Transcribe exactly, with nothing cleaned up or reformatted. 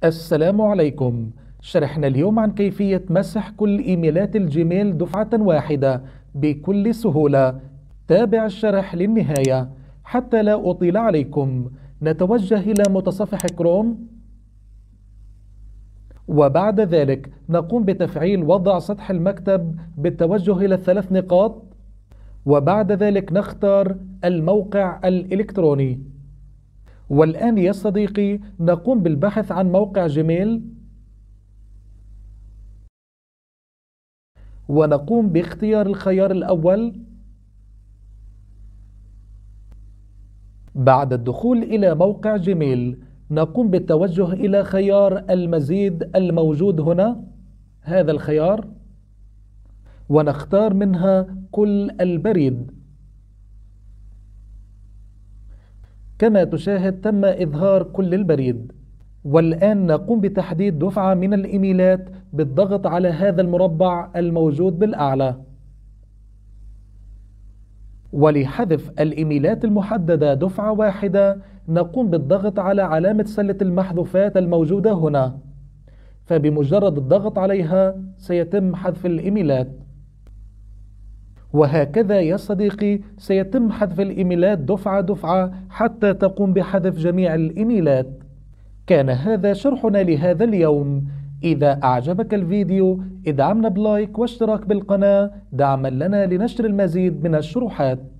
السلام عليكم. شرحنا اليوم عن كيفية مسح كل إيميلات الجيميل دفعة واحدة بكل سهولة. تابع الشرح للنهاية. حتى لا أطيل عليكم، نتوجه إلى متصفح كروم، وبعد ذلك نقوم بتفعيل وضع سطح المكتب بالتوجه إلى الثلاث نقاط، وبعد ذلك نختار الموقع الإلكتروني. والآن يا صديقي نقوم بالبحث عن موقع جيميل، ونقوم باختيار الخيار الأول. بعد الدخول إلى موقع جيميل نقوم بالتوجه إلى خيار المزيد الموجود هنا، هذا الخيار، ونختار منها كل البريد. كما تشاهد تم إظهار كل البريد. والآن نقوم بتحديد دفعة من الإيميلات بالضغط على هذا المربع الموجود بالأعلى. ولحذف الإيميلات المحددة دفعة واحدة نقوم بالضغط على علامة سلة المحذوفات الموجودة هنا، فبمجرد الضغط عليها سيتم حذف الإيميلات. وهكذا يا صديقي سيتم حذف الإيميلات دفعة دفعة حتى تقوم بحذف جميع الإيميلات. كان هذا شرحنا لهذا اليوم. إذا أعجبك الفيديو ادعمنا بلايك واشتراك بالقناة دعما لنا لنشر المزيد من الشروحات.